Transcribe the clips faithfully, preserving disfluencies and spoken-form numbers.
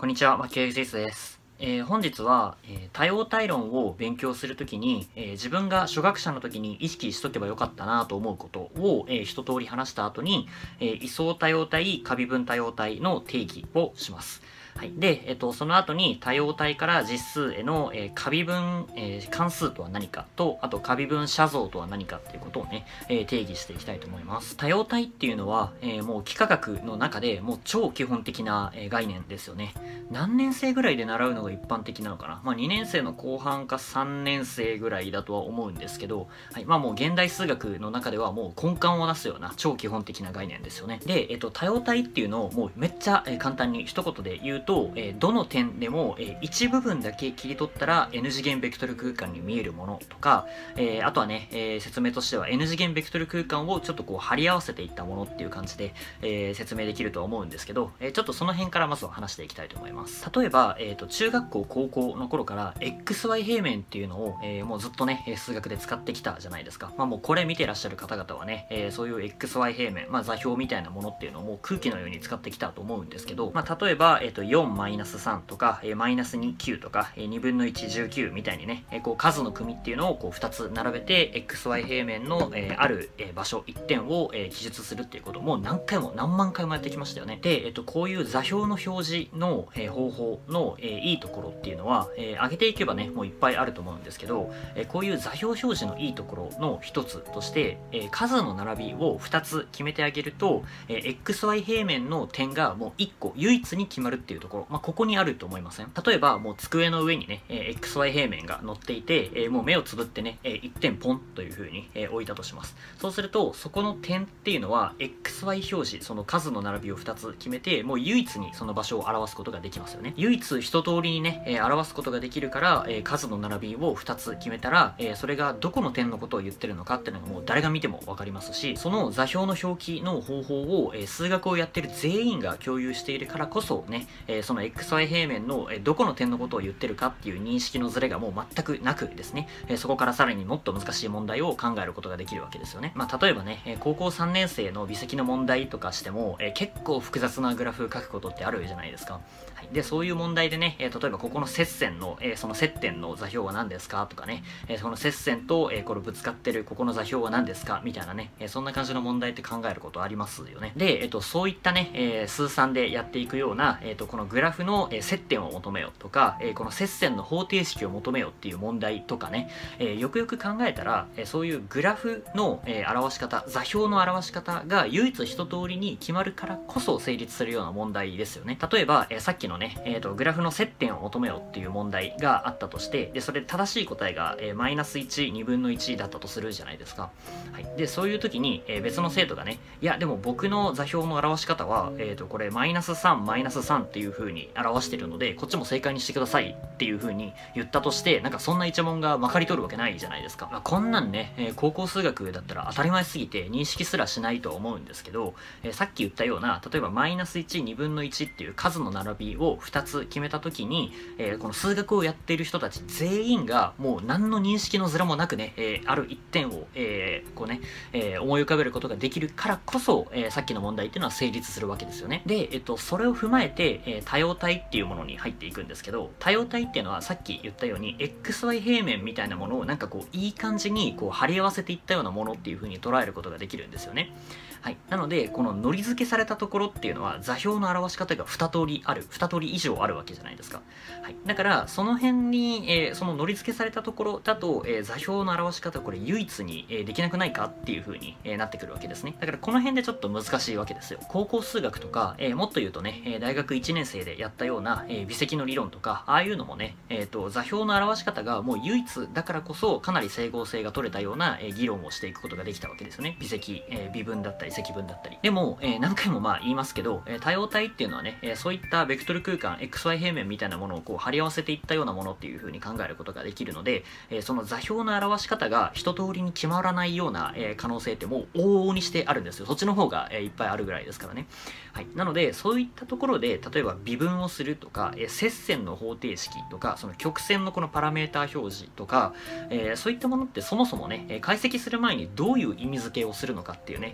こんにちは、マキエグゼイスです。えー本日は、えー多様体論を勉強するときに、えー自分が初学者の時に意識しとけばよかったなと思うことを、えー一通り話した後に、えー位相多様体、可微分多様体の定義をします。はい。で、えっと、その後に多様体から実数への、えー可微分、えー関数とは何かと、あと可微分写像とは何かっていうことをね、えー定義していきたいと思います。多様体っていうのは、えーもう幾何学の中でもう超基本的な、えー概念ですよね。何年生ぐらいで習うのが一般的なのかな。まあにねん生の後半かさんねん生ぐらいだとは思うんですけど、はい。まあもう現代数学の中ではもう根幹をなすような超基本的な概念ですよね。で、えっと、多様体っていうのをもうめっちゃ、えー簡単に一言で言うと、えーどの点でも、えー一部分だけ切り取ったら N 次元ベクトル空間に見えるものとか、えーあとはね、えー説明としては N 次元ベクトル空間をちょっとこう貼り合わせていったものっていう感じで、えー説明できるとは思うんですけど、えーちょっとその辺からまずは話していきたいと思います。例えば、えーと、中学校高校の頃から エックスワイ 平面っていうのを、えーもうずっとね、えー数学で使ってきたじゃないですか。まあもうこれ見てらっしゃる方々はね、えーそういう エックスワイ 平面、まあ座標みたいなものっていうのをもう空気のように使ってきたと思うんですけど、まあ例えば、えーと、よんマイナスさんとか、えーマイナスに、きゅうとか、えーにぶんのいち、じゅうきゅうみたいにね、えーこう数の組っていうのをこうふたつ並べて エックスワイ 平面の、えーある、えー場所いってんを、えー記述するっていうことをもう何回も何万回もやってきましたよね。で、えっと、こういう座標の表示の、えー方法の、えーいいところっていうのは、えー上げていけばね、もういっぱいあると思うんですけど、えーこういう座標表示のいいところの一つとして、えー数の並びをふたつ決めてあげると、えーエックスワイ 平面の点がもういっこ唯一に決まるっていうところ、まあ、ここにあると思いません？例えば、もう机の上にね、えーエックスワイ 平面が載っていて、えーもう目をつぶってね、えーいってんポンという風に、えー置いたとします。そうすると、そこの点っていうのは エックスワイ 表示、その数の並びをふたつ決めて、もう唯一にその場所を表すことができますよね。唯一一通りにね、えー表すことができるから、えー数の並びをふたつ決めたら、えーそれがどこの点のことを言ってるのかっていうのがもう誰が見てもわかりますし、その座標の表記の方法を、えー数学をやってる全員が共有しているからこそね、えーその エックスワイ 平面の、えーどこの点のことを言ってるかっていう認識のズレがもう全くなくですね、えーそこからさらにもっと難しい問題を考えることができるわけですよね。まあ、例えばね、えー高校さんねん生の微積の問題とかしても、えー結構複雑なグラフ書くことってあるじゃないですか。はい、で、そういう問題でね、えー例えばここの接線の、えーその接点の座標は何ですかとかね、えーその接線と、えーこれぶつかってるここの座標は何ですかみたいなね、えーそんな感じの問題って考えることありますよね。で、えっと、そういったね、えー数三でやっていくような、えっと、このグラフの、えー接点を求めようとか、えーこの接線の方程式を求めようっていう問題とかね、えーよくよく考えたら、えーそういうグラフの、えー表し方、座標の表し方が唯一一通りに決まるからこそ成立するような問題ですよね。例えば、えーさっきのね、えーと、グラフの接点を求めようっていう問題があったとして、で、それ正しい答えが、えーマイナスいち、にぶんのいちだったとするじゃないですか。はい。で、そういう時に、えー別の生徒がね、いや、でも僕の座標の表し方は、えっと、これ、マイナスさん、マイナスさんっていう風に表してるので、こっちも正解にしてくださいっていう風に言ったとして、なんかそんなイチャモンがまかり取るわけないじゃないですか。まあ、こんなんね、えー高校数学だったら当たり前すぎて認識すらしないと思うんですけど、えーさっき言ったような、例えばマイナスいち、にぶんのいちっていう数の並びをふたつ決めた時に、えーこの数学をやっている人たち全員がもう何の認識のズレもなくね、えーある一点を、えーこうね、えー思い浮かべることができるからこそ、えーさっきの問題っていうのは成立するわけですよね。で、えっと、それを踏まえて、えー多様体っていうものに入っていくんですけど、多様体っていうのはさっき言ったように エックスワイ 平面みたいなものをなんかこういい感じにこう貼り合わせていったようなものっていう風に捉えることができるんですよね。はい。なので、この糊付けされたところっていうのは座標の表し方がに通りある、に通り以上あるわけじゃないですか。はい。だから、その辺に、えーその糊付けされたところだと、えー座標の表し方これ唯一に、えーできなくないかっていう風に、えーなってくるわけですね。だからこの辺でちょっと難しいわけですよ。高校数学とか、えーもっと言うとね、えー大学いちねん生でやったような、えー微積の理論とか、ああいうのもね、えっと、座標の表し方がもう唯一だからこそかなり整合性が取れたような、えー議論をしていくことができたわけですよね。微積、えー微分だったり積分だったり。でも、えー何回もまあ言いますけど、えー多様体っていうのはね、えーそういったベクトル空間、エックスワイ 平面みたいなものをこう貼り合わせていったようなものっていう風に考えることができるので、えーその座標の表し方が一通りに決まらないような、えー可能性ってもう往々にしてあるんですよ。そっちの方が、えーいっぱいあるぐらいですからね。はい。なので、そういったところで、例えば微分をするとか、えー接線の方程式とか、その曲線のこのパラメータ表示とか、えーそういったものってそもそもね、解析する前にどういう意味付けをするのかっていうね、そこから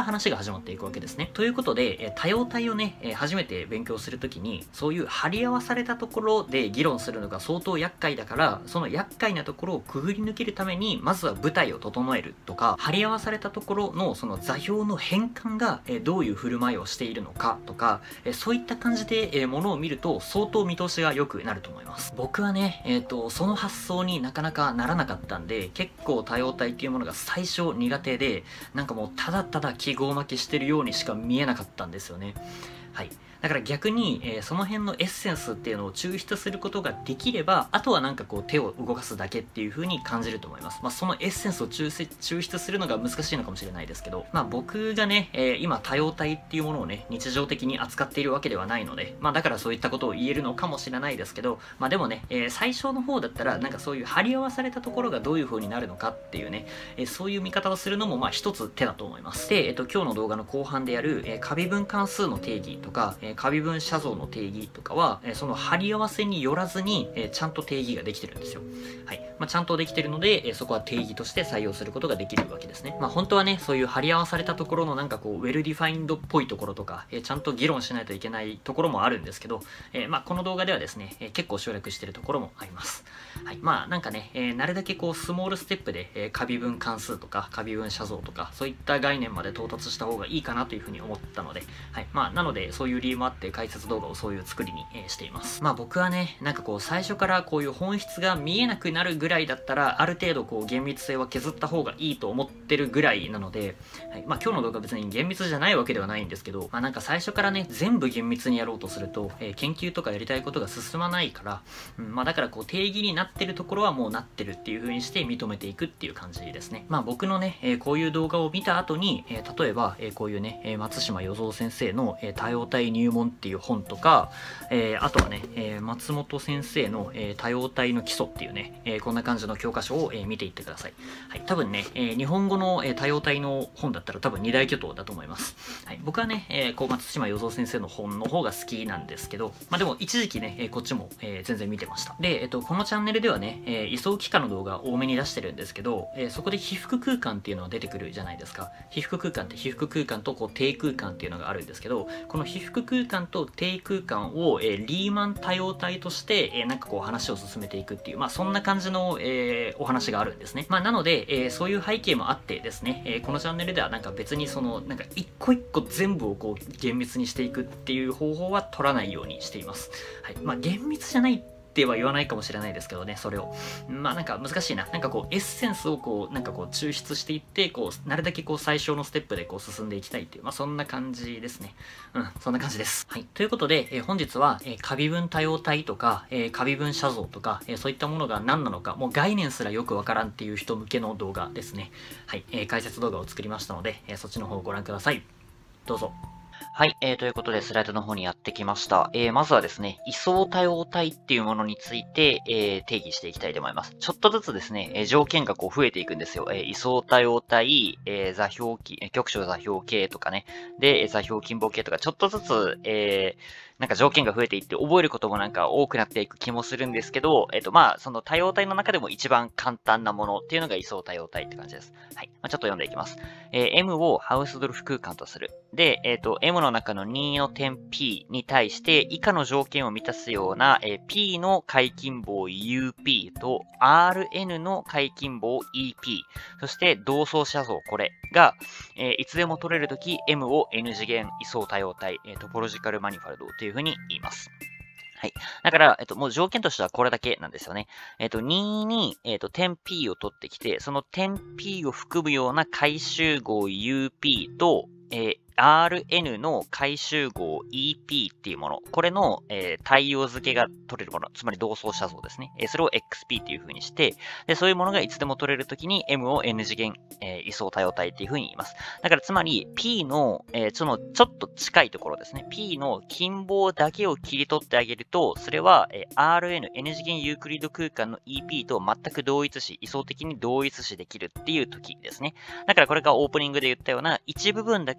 から話が始まっていくわけですね。ということで、え多様体をね、え初めて勉強するときに、そういう貼り合わされたところで議論するのが相当厄介だから、その厄介なところをくぐり抜けるために、まずは舞台を整えるとか、貼り合わされたところのその座標の変換が、えどういう振る舞いをしているのかとか、えそういった感じで、えものを見ると相当見通しが良くなると思います。僕はね、えっと、その発想になかなかならなかったんで、結構多様体っていうものが最初苦手で、なんかもうただただ記号巻きしてるようにしか見えなかったんですよね。はい。だから逆に、えー、その辺のエッセンスっていうのを抽出することができれば、あとはなんかこう手を動かすだけっていう風に感じると思います。まあそのエッセンスを抽出抽出するのが難しいのかもしれないですけど、まあ僕がね、えー、今多様体っていうものをね、日常的に扱っているわけではないので、まあだからそういったことを言えるのかもしれないですけど、まあでもね、えー、最初の方だったらなんかそういう貼り合わされたところがどういう風になるのかっていうね、えー、そういう見方をするのもまあ一つ手だと思います。で、えっと今日の動画の後半でやる、えー、過微分関数の定義とか、えー、過微分写像の定義とかは、えー、その貼り合わせによらずに、えー、ちゃんと定義ができてるんですよ。はい。まあ、ちゃんとできてるので、えー、そこは定義として採用することができるわけですね。まあ本当はね、そういう貼り合わされたところのなんかこう、ウェルディファインドっぽいところとか、えー、ちゃんと議論しないといけないところもあるんですけど、えー、まあこの動画ではですね、えー、結構省略してるところもあります。はい。まあなんかね、えー、なるだけこう、スモールステップで、えー、過微分関数とか、過微分写像とか、そういった概念まで到達した方がいいかなというふうに思ったので、はい。まあなので、そういう理由もあって解説動画をそういう作りに、えー、しています。まあ僕はね、なんかこう、最初からこういう本質が見えなくなるぐらいだったら、ある程度こう、厳密性は削った方がいいと思ってるぐらいなので、はい。まあ今日の動画は別に厳密じゃないわけではないんですけど、まあなんか最初からね、全部厳密にやろうとすると、えー、研究とかやりたいことが進まないから、うん、まあだからこう、定義になってるところはもうなってるっていう風にして認めていくっていう感じですね。まあ僕のね、えー、こういう動画を見た後に、えー、例えば、えー、こういうね、えー、松島与蔵先生の、えー、多様体入門っていう本とか、えー、あとはね、えー、松本先生の、えー、多様体の基礎っていうね、えー、こんな感じの教科書を、えー、見ていってください。はい。多分ね、えー、日本語の、えー、多様体の本だったら多分二大巨頭だと思います。はい。僕はね、えー、こう松島与蔵先生の本の方が好きなんですけど、まあでも一時期ね、えー、こっちも、えー、全然見てました。で、えっと、このチャンネルではね、えー、位相幾何の動画多めに出してるんですけど、えー、そこで被覆空間っていうのが出てくるじゃないですか。被覆空間って被覆空間とこう低空間っていうのがあるんですけど、この被覆空間と低空間を、えー、リーマン多様体として、えー、なんかこう話を進めていくっていう、まあそんな感じの、えー、お話があるんですね。まあなので、えー、そういう背景もあってですね、えー、このチャンネルではなんか別にその、なんか一個一個全部をこう厳密にしていくっていう方法は取らないようにしています。はい。まあ厳密じゃないっては言わないかもしれないですけどね、それを。まあなんか難しいな。なんかこうエッセンスをこう、なんかこう抽出していって、こう、なるだけこう最小のステップでこう進んでいきたいっていう、まあそんな感じですね。うん、そんな感じです。はい。ということで、えー、本日は、えー、過微分多様体とか、えー、過微分写像とか、えー、そういったものが何なのか、もう概念すらよくわからんっていう人向けの動画ですね。はい。えー、解説動画を作りましたので、えー、そっちの方をご覧ください。どうぞ。はい、えー、ということでスライドの方にやってきました。えー、まずはですね、位相多様体っていうものについて、えー、定義していきたいと思います。ちょっとずつですね、えー、条件がこう増えていくんですよ。えー、位相多様体、えー、座標系、えー、局所座標系とかね、で、座標近傍系とか、ちょっとずつ、えー、なんか条件が増えていって覚えることもなんか多くなっていく気もするんですけど、えっとまあ、その多様体の中でも一番簡単なものっていうのが位相多様体って感じです。はい。まあ、ちょっと読んでいきます。えー、M をハウスドルフ空間とする。で、えっと、M の中のにの点 P に対して以下の条件を満たすような、えー、P の解近傍 ユーピー と アールエヌ の解近傍 イーピー、そして同相写像これが、えー、いつでも取れるとき M を N 次元位相多様体、えー、トポロジカルマニファルドというふうに言います。はい。だから、えっと、もう条件としてはこれだけなんですよね。えっと、にに、えっと、点 P を取ってきて、その点 P を含むような回集合 ユーピー と、えー、アールエヌ の回集合 イーピー っていうもの、これの、えー、対応付けが取れるもの、つまり同相写像ですね。えー、それを エックスピー っていう風にして、で、そういうものがいつでも取れるときに M を N 次元、えー、位相多様体っていう風に言います。だからつまり P の、えー、そのちょっと近いところですね。P の近傍だけを切り取ってあげると、それは、えー、アールエヌ、N 次元ユークリッド空間の イーピー と全く同一視、位相的に同一視できるっていう時ですね。だからこれがオープニングで言ったような一部分だけ切り取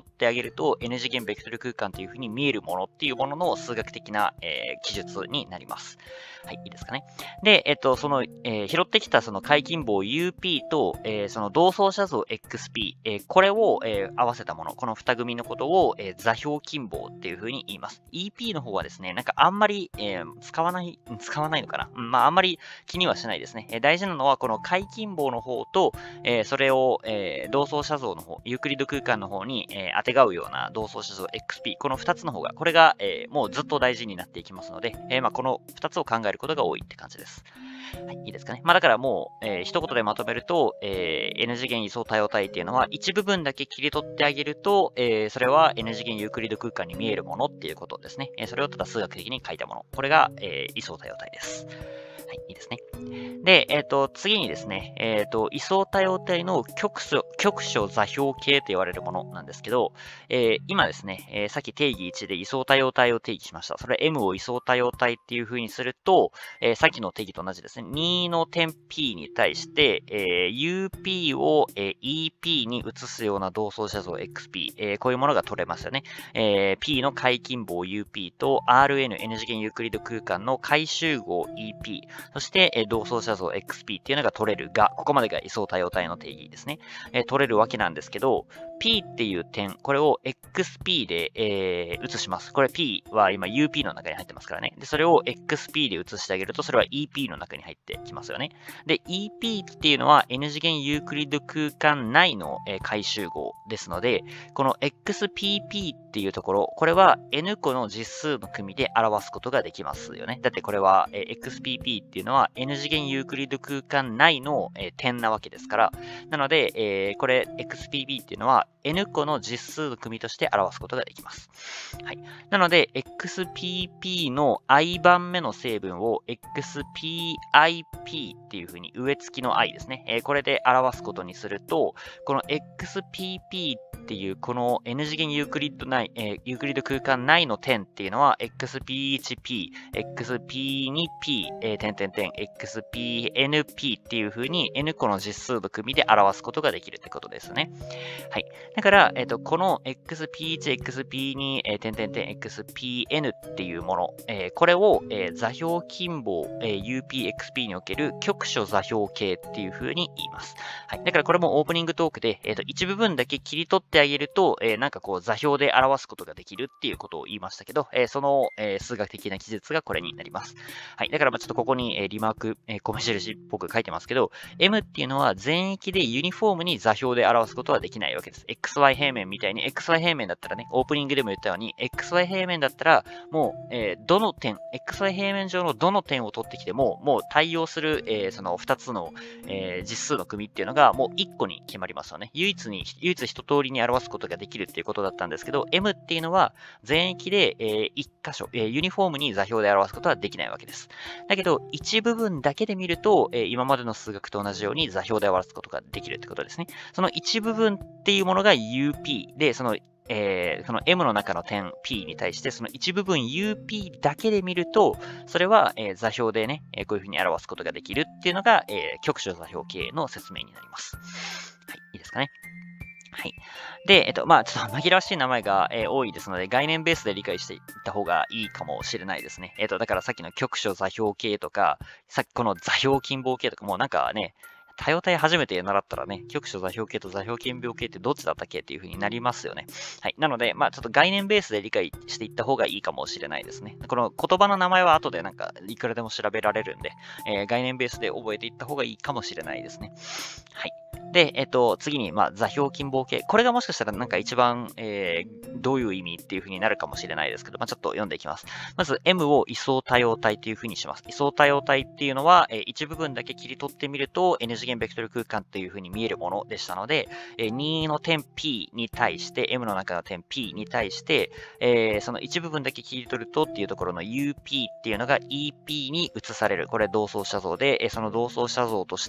取ってあげると N 次元ベクトル空間という風に見えるものっていうものの数学的な、えー、記述になります。はい、いいですかね。で、えっと、その、えー、拾ってきたその解近棒 ユーピー と、えー、その同相写像 エックスピー、えー、これを、えー、合わせたもの、この二組のことを、えー、座標近棒っていう風に言います。イーピー の方はですね、なんかあんまり、えー、使わない、使わないのかな、うん、まあ、あんまり気にはしないですね。えー、大事なのは、この解近棒の方と、えー、それを、えー、同相写像の方、ユークリッド空間の方に、えー、当てがうような同相写像 エックスピー、この二つの方が、これが、えー、もうずっと大事になっていきますので、えー、まあ、この二つを考えることが多いって感じです。はい、いいですかね。まあだからもう、えー、一言でまとめると、えー、N 次元位相多様体っていうのは一部分だけ切り取ってあげると、えー、それは N 次元ユークリッド空間に見えるものっていうことですね。えー、それをただ数学的に書いたもの。これが、えー、位相多様体です。はい、いいですね。で、えっ、ー、と、次にですね、えっ、ー、と、位相多様体の局所、局所座標系と言われるものなんですけど、えー、今ですね、えー、さっき定義いちで位相多様体を定義しました。それ M を位相多様体っていう風にすると、えー、さっきの定義と同じですね、にの点 P に対して、えー、ユーピー を、えー、イーピー に移すような同相写像 エックスピー、えー、こういうものが取れますよね。えー、P の解近棒 ユーピー と アールエヌ、N 次元ユークリッド空間の解集合 イーピー、そして、えー、同相写像 エックスピー っていうのが取れるが、ここまでが位相多様体の定義ですね。えー、取れるわけなんですけど、P っていう点、これを エックスピー で、えー、移します。これ P は今 ユーピー の中に入ってますからね。で、それを エックスピー で移してあげると、それは イーピー の中に入ってきますよね。で、イーピー っていうのは N 次元ユークリッド空間内の、えー、解集合ですので、この エックスピーピー っていうところ、これは N 個の実数の組で表すことができますよね。だってこれは、えー、エックスピーピー っていうのは N 次元ユークリッド空間内の、えー、点なわけですから、なので、えー、これ エックスピーピー っていうのは N 個の実数の組として表すことができます。はい。なので、エックスピーピー の i 番目の成分を エックスピーアイピー っていう風に上付きの i ですね。えー、これで表すことにすると、この エックスピーピー っていうこの N 次元ユークリッド内、えー、ユークリッド空間内の点っていうのは エックスピーワンピー、エックスピーツーピー、えー、点点点、エックスピーエヌピー っていう風に N 個の実数の組で表すことができるってことですね。はい。だから、えっと、この エックスピーワン、エックスピーツー、えー、点点点、エックスピーエヌ っていうもの、えー、これを、えー、座標近棒、えー、ユーピーエックスピー における局所座標系っていう風に言います。はい。だからこれもオープニングトークで、えっと、一部分だけ切り取ってあげると、えー、なんかこう座標で表すことができるっていうことを言いましたけど、えー、その、えー、数学的な記述がこれになります。はい。だからまあちょっとここに、えー、リマーク、えー、米印っぽく書いてますけど、M っていうのは全域でユニフォームに座標で表すことはできないわけです。エックスワイ 平面みたいに、エックスワイ 平面だったらね、オープニングでも言ったように、エックスワイ 平面だったら、もう、えー、どの点、エックスワイ 平面上のどの点を取ってきても、もう対応する、えー、そのふたつの、えー、実数の組っていうのが、もういっこに決まりますよね。唯一に、唯一一通りに表すことができるっていうことだったんですけど、M っていうのは、全域で、えー、いっ箇所、えー、ユニフォームに座標で表すことはできないわけです。だけど、一部分だけで見ると、えー、今までの数学と同じように座標で表すことができるってことですね。その一部分っていうものが ユーピー で、そのえー、その M の中の点 P に対して、その一部分 ユーピー だけで見ると、それは、えー、座標でね、えー、こういうふうに表すことができるっていうのが、えー、局所座標系の説明になります。はい、いいですかね。はい。で、えっと、まあ、ちょっと紛らわしい名前が、えー、多いですので、概念ベースで理解していった方がいいかもしれないですね。えっと、だからさっきの局所座標系とか、さっきこの座標近傍系とかもなんかね、多様体初めて習ったらね、局所座標系と座標近傍系ってどっちだったっけっていう風になりますよね。はい。なので、まあちょっと概念ベースで理解していった方がいいかもしれないですね。この言葉の名前は後でなんかいくらでも調べられるんで、えー、概念ベースで覚えていった方がいいかもしれないですね。はい。で、えっと、次に、まあ、座標近傍系。これがもしかしたらなんか一番、えー、どういう意味っていう風になるかもしれないですけど、まあ、ちょっと読んでいきます。まず、M を位相多様体という風にします。位相多様体っていうのは、えー、一部分だけ切り取ってみると、N 次元ベクトル空間っていう風に見えるものでしたので、えー、にの点 P に対して、M の中の点 P に対して、えー、その一部分だけ切り取るとっていうところの ユーピー っていうのが イーピー に移される。これ同相写像で、えー、その同相写像として、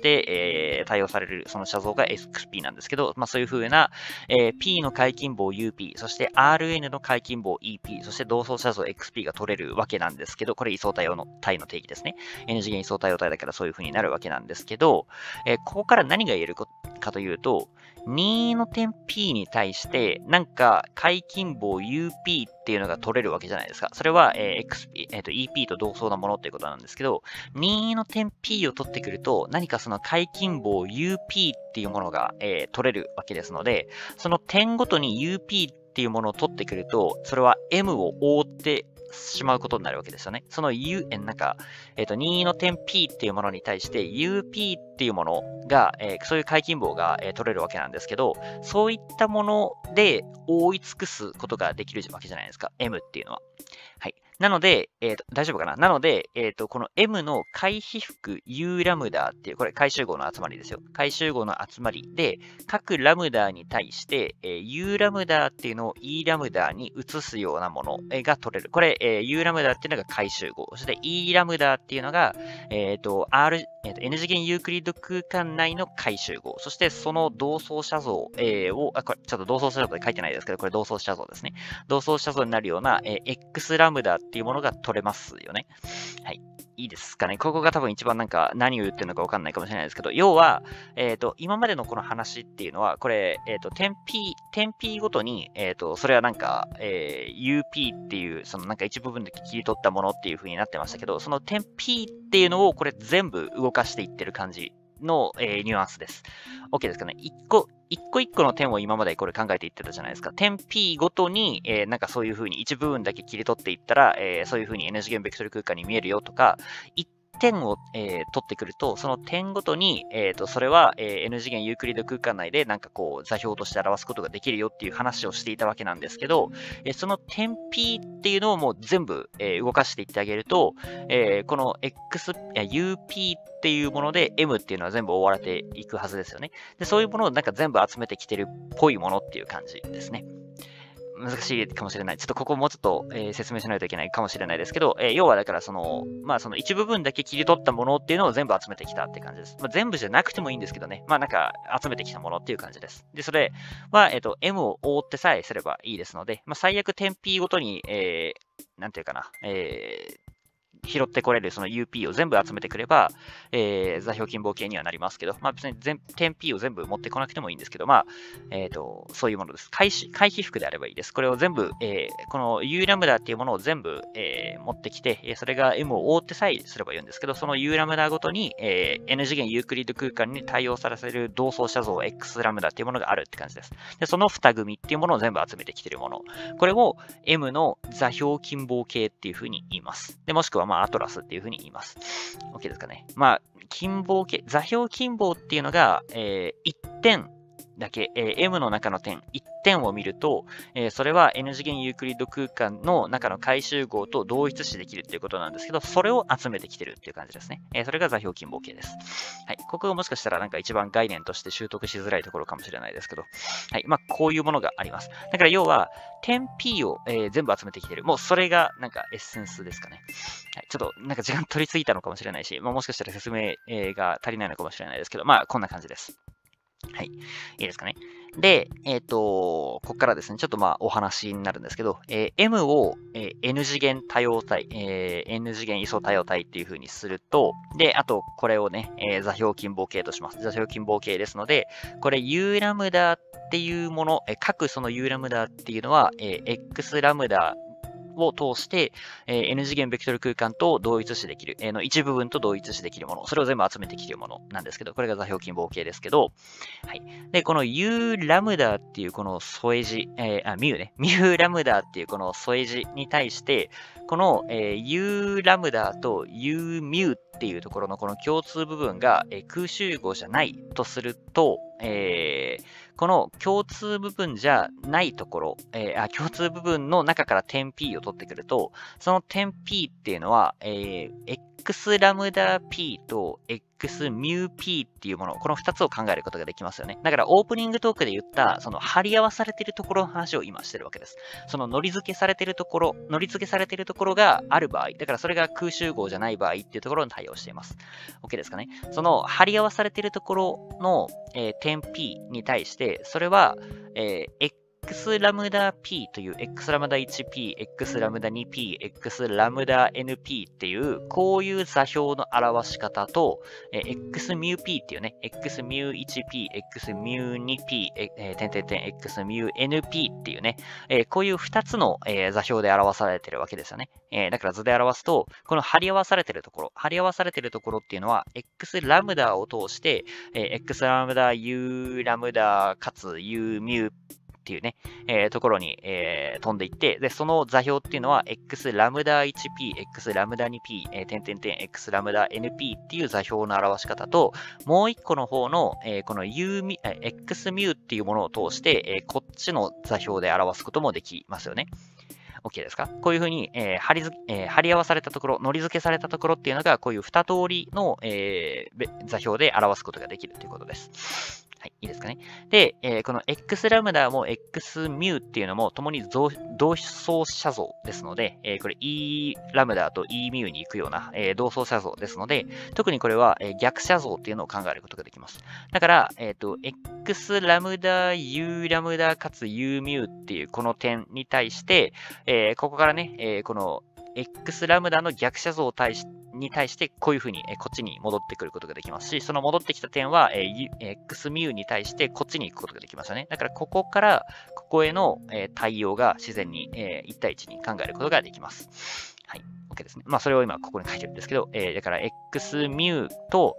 えー、対応される、その写像が エックスピー なんですけど、まあそういう風な、えー、P の解近棒 ユーピー、そして アールエヌ の解近棒 イーピー、そして同相写像 エックスピー が取れるわけなんですけど、これ位相多様の体の定義ですね。N 次元位相多様体だからそういう風になるわけなんですけど、えー、ここから何が言えるかというと、 任意の点 P に対して、なんか、解近棒 ユーピー っていうのが取れるわけじゃないですか。それは、えー エックスピー、えーと、イーピー と同相なものっていうことなんですけど、任意の点 P を取ってくると、何かその解近棒 ユーピー っていうものが、えー取れるわけですので、その点ごとに ユーピー っていうものを取ってくると、それは M を覆ってしまうことになるわけですよね。その U、えなんか、えっ、と、任意の点 P っていうものに対して ユーピー っていうものが、えーそういう解近棒が、えー取れるわけなんですけど、そういったもので覆い尽くすことができるわけじゃないですか。M っていうのは。はい。なので、えっ、と、大丈夫かななので、えっ、と、この M の回被複 U ラムダっていう、これ回集合の集まりですよ。回集合の集まりで、各ラムダに対して、えー U ラムダっていうのを E ラムダに移すようなものえーが取れる。これ、えー U ラムダっていうのが回集合。そして E ラムダっていうのが、えっ、と、R、えーと、N 次元ユークリッド空間内の回集合。そしてその同相写像、えーを、あ、これちょっと同相写像で書いてないですけど、これ同相写像ですね。同相写像になるような、えー X ラムダっていうものが取れますよね。はい。いいですかね。ここが多分一番なんか何を言ってるのかわかんないかもしれないですけど、要は、えっ、と、今までのこの話っていうのは、これ、えっ、と、点 P、点 P ごとに、えっ、と、それはなんか、えー ユーピー っていう、そのなんか一部分で切り取ったものっていう風になってましたけど、その点 P っていうのをこれ全部動かしていってる感じの、えーニュアンスです。OK ですかね。一個、一個一個の点を今までこれ考えていってたじゃないですか。点 P ごとに、えーなんかそういう風に一部分だけ切り取っていったら、えーそういう風に N 次元ベクトル空間に見えるよとか、一点を、えー取ってくると、その点ごとに、えーと、それは、えー N 次元ユークリッド空間内でなんかこう座標として表すことができるよっていう話をしていたわけなんですけど、えーその点 P っていうのをもう全部、えー動かしていってあげると、えーこの X、ユーピー っていうもので M っていうのは全部覆われていくはずですよね。で、そういうものをなんか全部集めてきてるっぽいものっていう感じですね。難しいかもしれない。ちょっとここもうちょっと、えー説明しないといけないかもしれないですけど、えー要はだからその、まあその一部分だけ切り取ったものっていうのを全部集めてきたって感じです。まあ、全部じゃなくてもいいんですけどね。まあなんか集めてきたものっていう感じです。で、それは、えっ、と、M を覆ってさえすればいいですので、まあ最悪点 P ごとに、えー、なんていうかな、えー、拾ってこれるその ユーピー を全部集めてくれば、えー、座標近傍系にはなりますけど、まあ別に全点 P を全部持ってこなくてもいいんですけど、まあ、えっ、と、そういうものです。回避回避服であればいいです。これを全部、えー、この U ラムダっていうものを全部、えー、持ってきて、それが M を覆ってさえすればいいんですけど、その U ラムダごとに、えー、N 次元ユークリッド空間に対応させる同相写像 X ラムダっていうものがあるって感じです。で、そのに組っていうものを全部集めてきているもの。これを M の座標近傍系っていうふうに言います。で、もしくはまあアトラスっていうふうに言います。OK ですかね。まあ、近傍系、座標近傍っていうのが、えー、いってんだけ、えー M の中の点、いってんを見ると、えーそれは N 次元ユークリッド空間の中の回集合と同一視できるっていうことなんですけど、それを集めてきてるっていう感じですね。えーそれが座標近傍系です。はい。ここがもしかしたらなんか一番概念として習得しづらいところかもしれないですけど、はい。まあ、こういうものがあります。だから要は、点 P を、えー全部集めてきてる。もうそれがなんかエッセンスですかね。はい。ちょっとなんか時間取りすぎたのかもしれないし、まあ、もしかしたら説明えーが足りないのかもしれないですけど、まあ、こんな感じです。はい。いいですかね。で、えっ、と、ここからですね、ちょっとまあお話になるんですけど、えー M を、えー N 次元多様体、えー N 次元位相多様体っていう風にすると、で、あとこれをね、えー座標近傍系とします。座標近傍系ですので、これ U ラムダっていうもの、えー各その U ラムダっていうのは、えー X ラムダを通して、えー N 次元ベクトル空間と同一視できる、えーの一部分と同一視できるもの、それを全部集めてきているものなんですけど、これが座標近傍系ですけど、はい。で、この U ラムダっていうこの添え字、えー、あ、ミュね、ミュラムダっていうこの添え字に対して、この、えー U ラムダと U ミュっていうところのこの共通部分が、えー空集合じゃないとすると、えーこの共通部分じゃないところ、えーあ、共通部分の中から点 P を取ってくると、その点 P っていうのは、えー X ラムダ P と X ミュ P っていうもの、このふたつを考えることができますよね。だからオープニングトークで言った、その貼り合わされているところの話を今してるわけです。その乗り付けされているところ、乗り付けされているところがある場合、だからそれが空集合じゃない場合っていうところに対応しています。OK ですかね。その貼り合わされているところの、えー点 P に対して、それは、えー X ラムダ P という X ラムダ ワンピー、X ラムダ ツーピー、X ラムダ エヌピー っていう、こういう座標の表し方と、えー、X ミュー P っていうね、X ミュー ワンピー、X ミュー ツーピー、えー、点々点 X ミュー エヌピー っていうね、えー、こういうふたつの、えー、座標で表されてるわけですよね。えー、だから図で表すと、この貼り合わされてるところ、貼り合わされてるところっていうのは、X ラムダを通して、えー、X ラムダ U ラムダかつ U ミューっていうね、えー、ところに、えー、飛んでいって、で、その座標っていうのは X ラムダ ワンピー、X ラムダ ツーピー、えー、点々点 X ラムダ エヌピー っていう座標の表し方と、もう一個の方の、えー、この U ミ、えー、X ミューっていうものを通して、えー、こっちの座標で表すこともできますよね。OK ですか？こういうふうに、えー貼りづえー貼り合わされたところ、のり付けされたところっていうのが、こういう二通りの、えー座標で表すことができるということです。はい、いいですかね。で、えーこの X ラムダも X ミューっていうのも、ともに同同相写像ですので、えーこれ E ラムダと E ミューに行くような、えー同相写像ですので、特にこれは、えー逆写像っていうのを考えることができます。だから、えっと、X ラムダ U ラムダかつ U ミューっていうこの点に対して、えーここからね、えーこの X ラムダの逆写像対しに対してこういうふうに、えーこっちに戻ってくることができますし、その戻ってきた点は、えー U- X ミューに対してこっちに行くことができますよね。だからここからここへの、えー対応が自然に、えーいち対いちに考えることができます。はい。OK ですね。まあそれを今ここに書いてるんですけど、えーだから X ミューと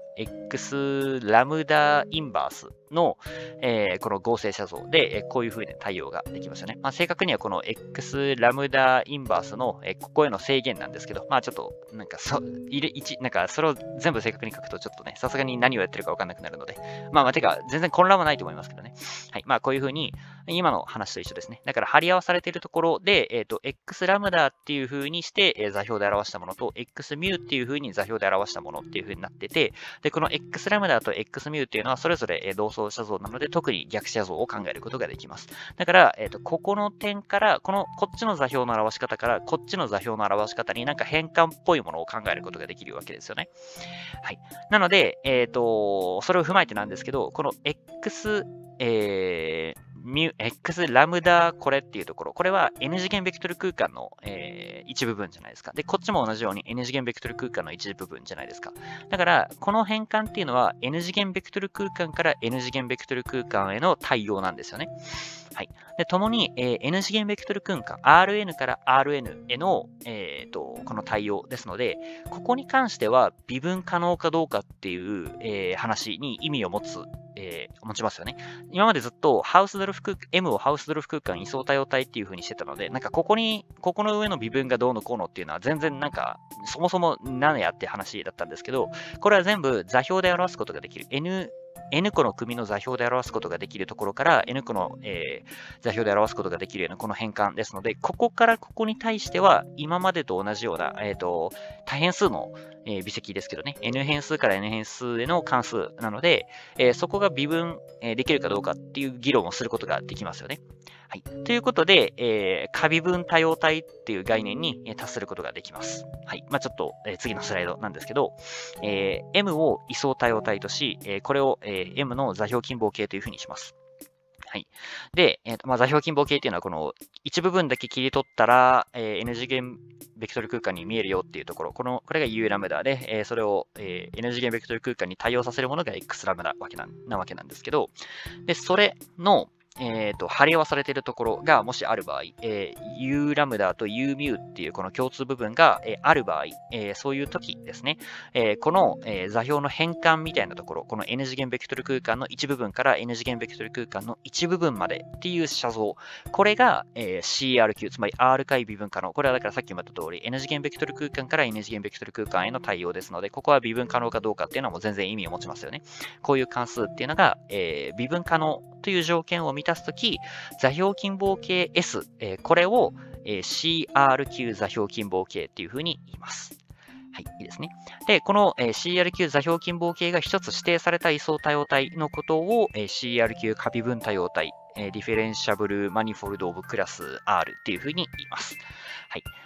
X ラムダインバースの、えーこの合成写像で、えーこういう風に対応ができますよね。まあ、正確にはこの X ラムダインバースの、えーここへの制限なんですけど、まあちょっと、なんかそ、入れ、一、なんかそれを全部正確に書くとちょっとね、さすがに何をやってるかわかんなくなるので、まあまあてか、全然混乱はないと思いますけどね。はい。まあこういう風に、今の話と一緒ですね。だから貼り合わされているところで、えっと、X ラムダっていう風にして、えー座標で表したものと、X ミューっていう風に座標で表したものっていう風になってて、で、この X ラムダと X ミューっていうのはそれぞれえー同相写像なので、特に逆写像を考えることができます。だから、えっと、ここの点から、この、こっちの座標の表し方から、こっちの座標の表し方になんか変換っぽいものを考えることができるわけですよね。はい。なので、えっと、それを踏まえてなんですけど、この X、えーミュ X ラムダこれっていうところ、これは N 次元ベクトル空間の、えー一部分じゃないですか。で、こっちも同じように N 次元ベクトル空間の一部分じゃないですか。だから、この変換っていうのは N 次元ベクトル空間から N 次元ベクトル空間への対応なんですよね。はい。で、ともに、えー N 次元ベクトル空間、アールエヌ から アールエヌ への、えーと、この対応ですので、ここに関しては微分可能かどうかっていう、えー話に意味を持つ、えー持ちますよね。今までずっとハウスドルフ空間、M をハウスドルフ空間位相多様体っていう風にしてたので、なんかここに、ここの上の微分がどうのこうのっていうのは全然なんか、そもそも何やって話だったんですけど、これは全部座標で表すことができる。N N 個の組の座標で表すことができるところから N 個の、えー座標で表すことができるようなこの変換ですので、ここからここに対しては今までと同じような、えーと、多変数の、えー微積ですけどね、N 変数から N 変数への関数なので、えーそこが微分、えーできるかどうかっていう議論をすることができますよね。はい。ということで、えー、可微分多様体っていう概念にえー達することができます。はい。まあちょっと、えー次のスライドなんですけど、えー M を位相多様体とし、えーこれを、えー M の座標近傍形というふうにします。はい。で、えーとまあ、座標近傍形っていうのは、この一部分だけ切り取ったら、えー N 次元ベクトル空間に見えるよっていうところ、この、これが U ラムダで、えーそれを、えー N 次元ベクトル空間に対応させるものが X ラムダわけななわけなんですけど、で、それの、えっと、貼り合わされているところがもしある場合、えー U ラムダと U ミューっていうこの共通部分が、えーある場合、えーそういう時ですね、えーこの、えー座標の変換みたいなところ、この N 次元ベクトル空間の一部分から N 次元ベクトル空間の一部分までっていう写像、これが、えー シーアールキュー、つまり R 回微分可能。これはだからさっきも言った通り、N 次元ベクトル空間から N 次元ベクトル空間への対応ですので、ここは微分可能かどうかっていうのはもう全然意味を持ちますよね。こういう関数っていうのが、えー微分可能という条件を満たすとき、座標近傍形 S、えーこれを、えー シーアールキュー 座標近傍形っていうふうに言います。はい、いいですね。で、この、えー シーアールキュー 座標近傍形が一つ指定された位相多様体のことを、えー シーアールキュー 可微分多様体、えーディフェレンシャブルマニフォルドオブクラス R っていうふうに言います。はい。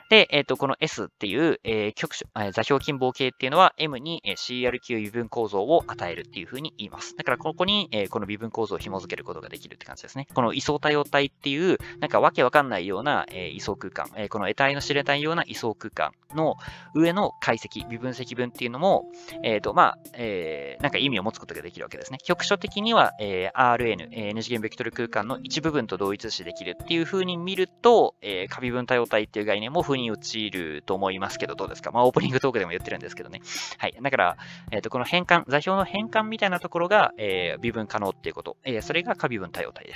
で、えっ、と、この S っていう、えー、局所、えー座標近傍系っていうのは M に、えー シーアールキュー 微分構造を与えるっていうふうに言います。だからここに、えーこの微分構造を紐付けることができるって感じですね。この位相多様体っていう、なんかわけわかんないような、えー位相空間、えーこの得体の知れないような位相空間の上の解析、微分積分っていうのも、えっ、と、まあ、えーなんか意味を持つことができるわけですね。局所的には、えー アールエヌ、えー N 次元ベクトル空間の一部分と同一視できるっていう風に見ると、えー、可微分多様体っていう概念も腑に落ちると思いますけど、どうですか？まあ、オープニングトークでも言ってるんですけどね。はい。だから、えっ、と、この変換、座標の変換みたいなところが、えー微分可能っていうこと。えーそれが可微分多様体です。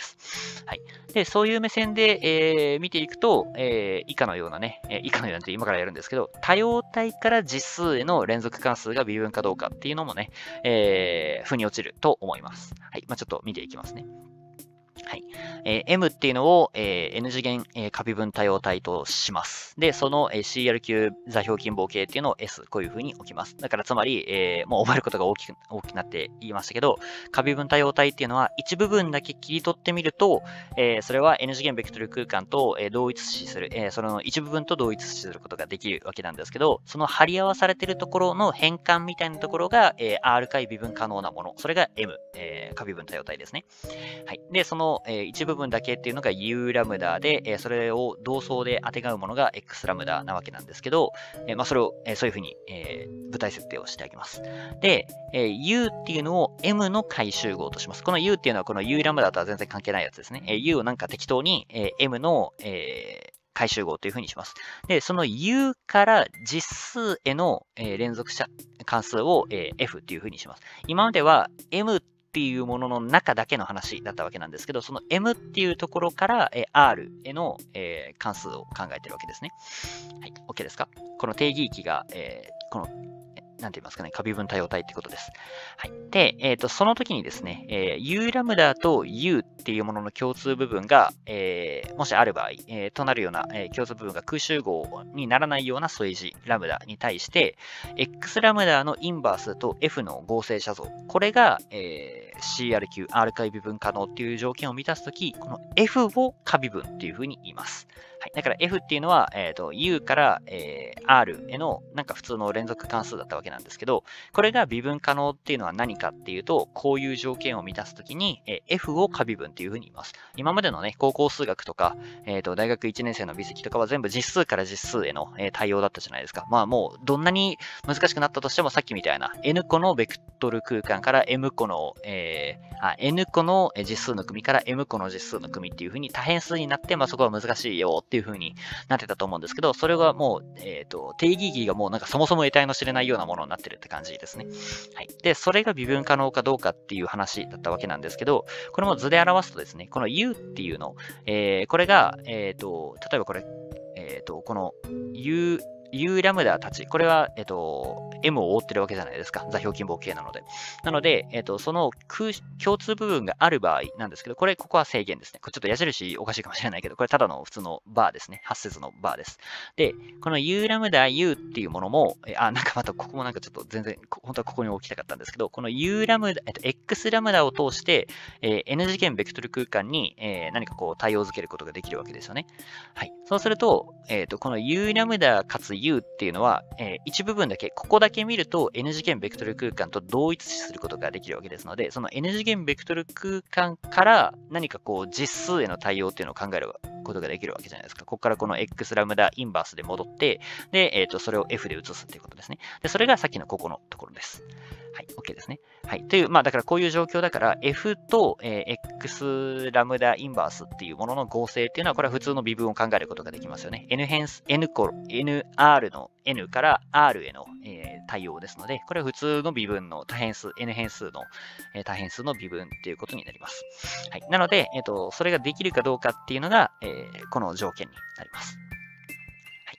はい。で、そういう目線で、えー見ていくと、えー以下のようなね、えー以下のようなって今からやるんですけど、多様体から実数への連続関数が微分かどうかっていうのもね、えー、腑に落ちると思います。はい。まあ、ちょっと見ていきますね。はい。えー M っていうのを、えー N 次元、えー可微分多様体とします。で、その、えー シーアールキュー 座標近傍系っていうのを S、こういう風に置きます。だからつまり、えーもう覚えることが大きく、大きくなって言いましたけど、可微分多様体っていうのは一部分だけ切り取ってみると、えーそれは N 次元ベクトル空間と、えー同一視する、えーその一部分と同一視することができるわけなんですけど、その貼り合わされているところの変換みたいなところが、えー R 回微分可能なもの。それが M、えー可微分多様体ですね。はい。で、その、えー一部分だけっていうのが U ラムダで、えーそれを同層で当てがうものが X ラムダなわけなんですけど、えーまあ、それを、えーそういうふうに、えー舞台設定をしてあげます。で、えー U っていうのを M の回集合とします。この U っていうのはこの U ラムダとは全然関係ないやつですね。えー U をなんか適当に、えー M の、えー回集合というふうにします。で、その U から実数への、えー連続者関数を、えー F っていうふうにします。今までは M っていうものの中だけの話だったわけなんですけど、その M っていうところから、えー R への、えー関数を考えてるわけですね。はい、OK ですか？この定義域が、えーこのなんて言いますかね、可微分多様体ってことです。はい。で、えっ、と、その時にですね、えー U ラムダと U っていうものの共通部分が、えーもしある場合、えーとなるような、えー共通部分が空集合にならないような添え字ラムダに対して、X ラムダのインバースと F の合成写像、これが、えー シーアールキュー、R 回微分可能っていう条件を満たすとき、この F を可微分っていうふうに言います。はい。だから F っていうのは、えっ、と、U から、えー R へのなんか普通の連続関数だったわけなんですけど、これが微分可能っていうのは何かっていうと、こういう条件を満たすときに、えー F を可微分っていうふうに言います。今までのね、高校数学とか、えっ、と、大学いちねん生の微積とかは全部実数から実数への、えー対応だったじゃないですか。まあもう、どんなに難しくなったとしても、さっきみたいな N 個のベクトル空間から M 個の、えーあ N 個の実数の組から M 個の実数の組っていう風に多変数になって、まあそこは難しいよっていう風になってたと思うんですけど、それはもう、えっ、と、定義義がもうなんかそもそも得体の知れないようなものになってるって感じですね。はい。で、それが微分可能かどうかっていう話だったわけなんですけど、これも図で表すとですね、この U っていうの、えー、これが、えっ、と、例えばこれ、えっ、と、この U、U ラムダたち、これは、えっと、M を覆ってるわけじゃないですか。座標近傍系なので。なので、えっと、その空共通部分がある場合なんですけど、これ、ここは制限ですね。これちょっと矢印おかしいかもしれないけど、これただの普通のバーですね。発節のバーです。で、この U ラムダ U っていうものも、えあ、なんかまたここもなんかちょっと全然、本当はここに置きたかったんですけど、この U ラムダ、えっと、X ラムダを通して、えー N 次元ベクトル空間に、えー何かこう対応づけることができるわけですよね。はい。そうすると、えっと、この U ラムダかつ U っていうのは、えー一部分だけ、ここだけ見ると N 次元ベクトル空間と同一視することができるわけですので、その N 次元ベクトル空間から何かこう実数への対応っていうのを考えることができるわけじゃないですか。ここからこの X ラムダインバースで戻って、で、えっと、それを F で移すっていうことですね。で、それがさっきのここのところです。はい、OK ですね。はい。という、まあ、だからこういう状況だから、F と、えー X ラムダインバースっていうものの合成っていうのは、これは普通の微分を考えることができますよね。N 変数、N 個、N、R の N から R への、えー対応ですので、これは普通の微分の多変数、N 変数の、えー多変数の微分っていうことになります。はい。なので、えっと、それができるかどうかっていうのが、えーこの条件になります。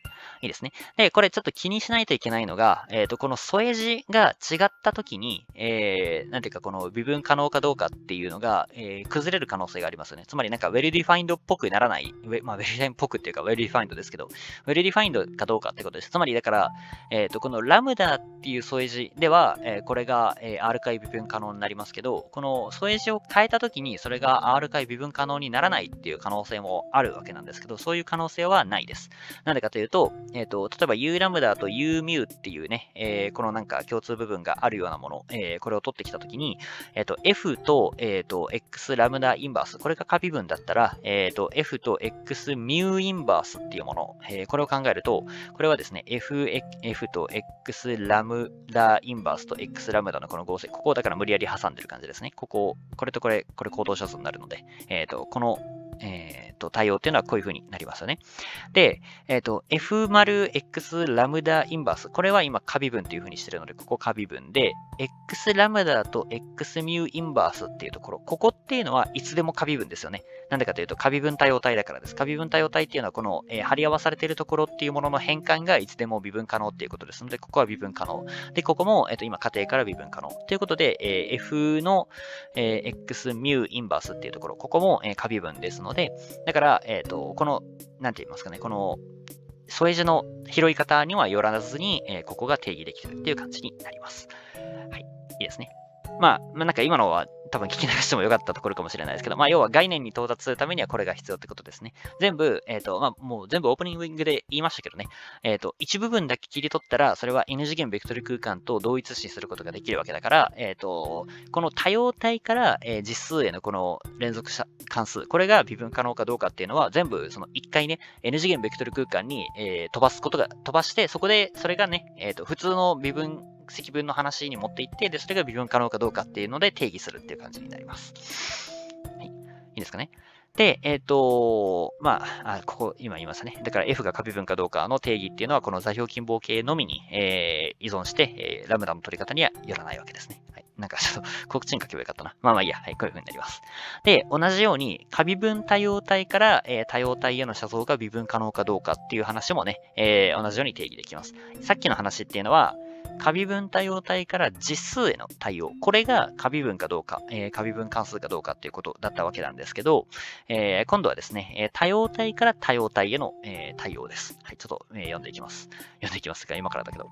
いいですね。で、これちょっと気にしないといけないのが、えっと、この添え字が違ったときに、えー、なんていうか、この微分可能かどうかっていうのが、えー、崩れる可能性がありますよね。つまりなんか well-defined っぽくならない、まあ well-defined っぽくっていうか well-defined ですけど、well-defined かどうかってことです。つまりだから、えっと、このラムダっていう添え字では、えー、これが、えー、R 回微分可能になりますけど、この添え字を変えたときに、それが R 回微分可能にならないっていう可能性もあるわけなんですけど、そういう可能性はないです。なんでかというと、えっと、例えば U ラムダと U ミュっていうね、えー、このなんか共通部分があるようなもの、えー、これを取ってきたときに、えっと、F と、えっと、X ラムダインバース、これが可微分だったら、えっと、F と X ミュインバースっていうもの、えー、これを考えると、これはですね、F、F と X ラムダインバースと X ラムダのこの合成、ここをだから無理やり挟んでる感じですね。ここ、これとこれ、これ行動小数になるので、えっと、この、えっと、対応っていうのはこういう風になりますよね。で、えっと、F 丸 X ラムダインバース。これは今、可微分という風にしてるので、ここ可微分で、X ラムダと X ミュインバースっていうところ、ここっていうのはいつでも可微分ですよね。なんでかというと、可微分多様体だからです。可微分多様体っていうのは、この、えー、貼り合わされているところっていうものの変換がいつでも微分可能っていうことですので、ここは微分可能。で、ここも、えっと、今、仮定から微分可能。ということで、えー、F の、えー、X ミュインバースっていうところ、ここも、えー、可微分ですので、だから、えっと、この、なんて言いますかね、この、添え字の拾い方にはよらずに、えー、ここが定義できるっていう感じになります。はい。いいですね。まあ、まあ、なんか今のは多分聞き流してもよかったところかもしれないですけど、まあ、要は概念に到達するためにはこれが必要ってことですね。全部、えっと、まあ、もう全部オープニングで言いましたけどね、えっと、一部分だけ切り取ったら、それは N 次元ベクトル空間と同一視することができるわけだから、えっと、この多様体から、えー、実数へのこの連続関数、これが微分可能かどうかっていうのは、全部その一回ね、N 次元ベクトル空間に、えー、飛ばすことが、飛ばして、そこで、それがね、えっと、普通の微分、積分の話に持っていって、で、それが微分可能かどうかっていうので定義するっていう感じになります。はい。いいですかね。で、えっと、まあ、あここ、今言いましたね。だから F が可微分かどうかの定義っていうのは、この座標近傍系のみに、えー、依存して、えー、ラムダの取り方にはよらないわけですね。はい。なんかちょっと、こっちに書けばよかったな。まあまあいいや。はい。こういう風になります。で、同じように、可微分多様体から、えー、多様体への写像が微分可能かどうかっていう話もね、えー、同じように定義できます。さっきの話っていうのは、可微分多様体から実数への対応。これが可微分かどうか、えー、可微分関数かどうかっていうことだったわけなんですけど、えー、今度はですね、えー、多様体から多様体への、えー、対応です。はい、ちょっと、えー、読んでいきます。読んでいきますが、今からだけど。はい、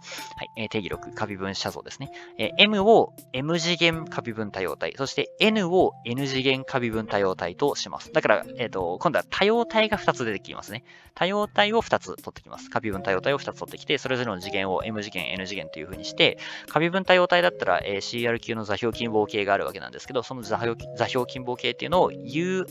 えー、定義ろく、可微分写像ですね。えー、M を M 次元可微分多様体、そして N を N 次元可微分多様体とします。だから、えっと、今度は多様体がふたつ出てきますね。多様体をふたつ取ってきます。可微分多様体をふたつ取ってきて、それぞれの次元を M 次元、N 次元という風にして、可微分多様体だったら、えー、シーアール 級の座標近傍系があるわけなんですけど、その座標座標近傍系っていうのを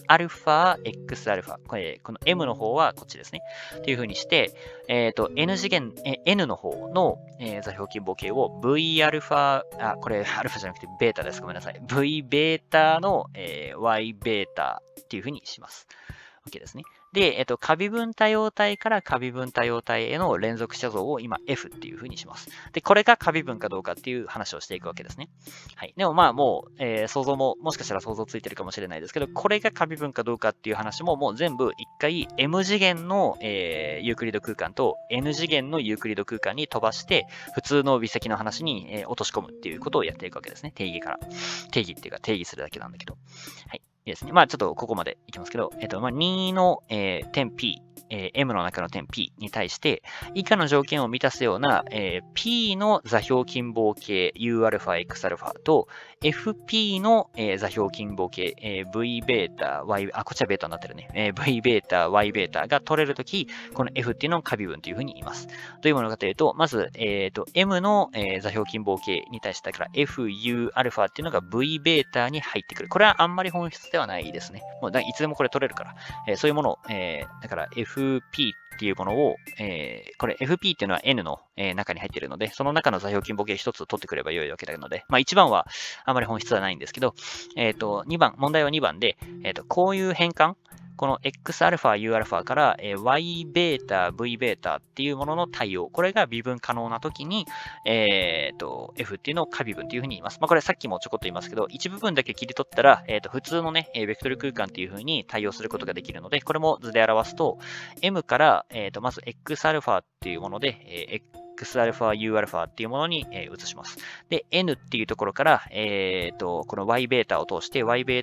Uα、Xα、これ、この M の方はこっちですね。っていう風にして、えっと、N 次元、え N の方の、えー、座標近傍系を Vα、あ、これ、アルファじゃなくてベータです。ごめんなさい。V ベータの、えー、Y ベータっていう風にします。OK ですね。で、えっと、可微分多様体から可微分多様体への連続写像を今 F っていう風にします。で、これが可微分かどうかっていう話をしていくわけですね。はい。でもまあもう、えー、想像も、もしかしたら想像ついてるかもしれないですけど、これが可微分かどうかっていう話ももう全部一回 M 次元の、えー、ユークリッド空間と N 次元のユークリッド空間に飛ばして、普通の微積の話に、えー、落とし込むっていうことをやっていくわけですね。定義から。定義っていうか定義するだけなんだけど。はい。いいですね。まあちょっとここまでいきますけど、えっと、まあにの、えー、点 P、えー、M の中の点 P に対して、以下の条件を満たすような、えー、P の座標近傍系 Uα、Xα と エフピー の、えー、座標近傍系、えー、V ベータ、Y、あ、こっちはベータになってるね。えー、V ベータ、Y ベータが取れるとき、この F っていうのを可微分というふうに言います。どういうものかというと、まず、えっと、M の、えー、座標近傍系に対してだから FUα っていうのが V ベータに入ってくる。これはあんまり本質ではないですね。もうだいつでもこれ取れるから。えー、そういうものを、えー、だから エフピー っていうものを、えー、これ エフピー っていうのは N の、えー、中に入っているので、その中の座標近傍系一つ取ってくればよいわけなので、まあいちばんはあまり本質はないんですけど、えっと、にばん、問題はにばんで、えっと、こういう変換、 この Xα、Uα から、えー、Yβ、Vβ っていうものの対応、これが微分可能な時に、えー、と F っていうのを可微分というふうに言います。まあ、これさっきもちょこっと言いますけど、一部分だけ切り取ったら、えー、と普通のね、ベクトル空間っていうふうに対応することができるので、これも図で表すと、M から、えー、とまず Xα っていうもので、えー Xα、Uα っていうものに、えー、移します。で、N っていうところから、えー、とこの Yβ を通して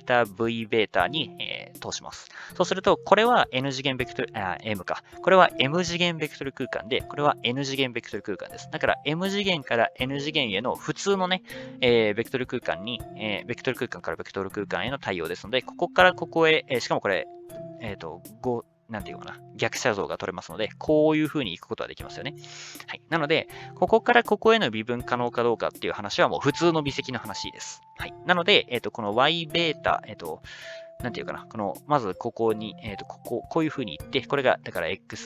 Yβ、Vβ に、えー、通します。そうすると、これは N 次元ベクトル、あ、M か。これは M 次元ベクトル空間で、これは N 次元ベクトル空間です。だから M 次元から N 次元への普通のね、えー、ベクトル空間に、えー、ベクトル空間からベクトル空間への対応ですので、ここからここへ、えー、しかもこれ、えっ、と、ご、なんていうかな、逆写像が取れますので、こういう風に行くことができますよね。はい。なので、ここからここへの微分可能かどうかっていう話はもう普通の微積の話です。はい。なので、えっ、と、この Yβ、えっ、と、なんていうかな、この、まずここに、えっ、と、ここ、こういう風に行って、これが、だから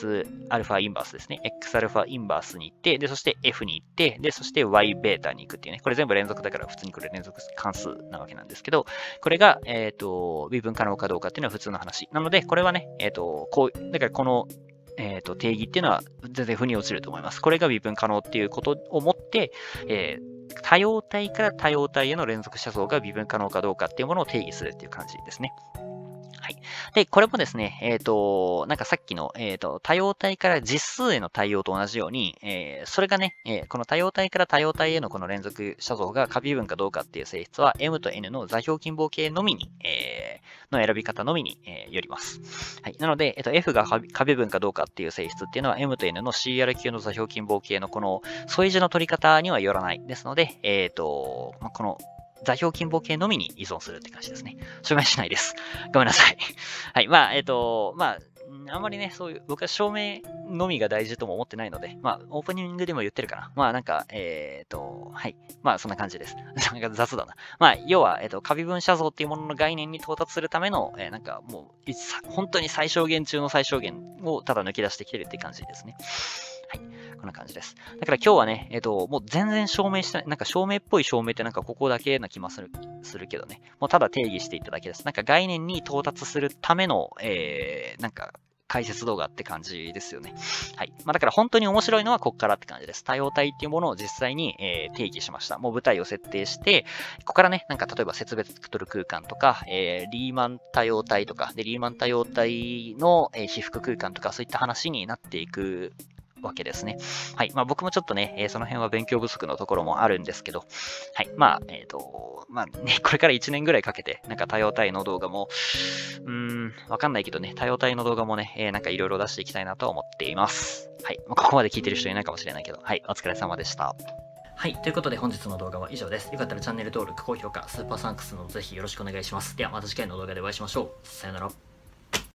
Xα インバースですね。Xα インバースに行って、で、そして F に行って、で、そして Yβ に行くっていうね。これ全部連続だから普通にこれ連続関数なわけなんですけど、これが、えっ、と、微分可能かどうかっていうのは普通の話。なので、これはね、えっ、と、こう、だからこの、えっ、と、定義っていうのは全然腑に落ちると思います。これが微分可能っていうことをもって、えー多様体から多様体への連続写像が微分可能かどうかっていうものを定義するっていう感じですね。はい。で、これもですね、えっ、と、なんかさっきの、えっ、と、多様体から実数への対応と同じように、えー、それがね、えー、この多様体から多様体へのこの連続写像が可微分かどうかっていう性質は M と N の座標近傍系のみに、えー、の選び方のみに、えー、よります。はい。なので、えっ、と、F が可微分かどうかっていう性質っていうのは M と N の シーアール 級の座標近傍系のこの添え字の取り方にはよらない。ですので、えっ、と、この座標近傍系のみに依存するって感じですね。証明しないです。ごめんなさい。はい。まあ、えっ、と、まあ、あんまりね、そういう、僕は証明のみが大事とも思ってないので、まあ、オープニングでも言ってるかな。まあ、なんか、えっ、と、はい。まあ、そんな感じです。なんか雑だな。まあ、要は、えっ、と、可微分写像っていうものの概念に到達するための、えー、なんかもう、本当に最小限中の最小限をただ抜き出してきてるっていう感じですね。はい。こんな感じです。だから今日はね、えっ、と、もう全然証明してない、なんか証明っぽい証明ってなんかここだけな気もする、するけどね。もうただ定義していただけです。なんか概念に到達するための、えー、なんか、解説動画って感じですよね。はい。まあ、だから本当に面白いのはここからって感じです。多様体っていうものを実際に、えー、定義しました。もう舞台を設定して、ここからね、なんか例えば節別ベクトル空間とか、えー、リーマン多様体とか、で、リーマン多様体の、えー、被覆空間とか、そういった話になっていくわけですね。はい。まあ僕もちょっとね、えー、その辺は勉強不足のところもあるんですけど、はい。まあ、えっ、ー、と、まあね、これからいちねんぐらいかけて、なんか多様体の動画も、うーん、わかんないけどね、多様体の動画もね、えー、なんかいろいろ出していきたいなと思っています。はい。まあ、ここまで聞いてる人いないかもしれないけど、はい。お疲れ様でした。 はい。ということで本日の動画は以上です。よかったらチャンネル登録、高評価、スーパーサンクスのぜひよろしくお願いします。ではまた次回の動画でお会いしましょう。さよなら。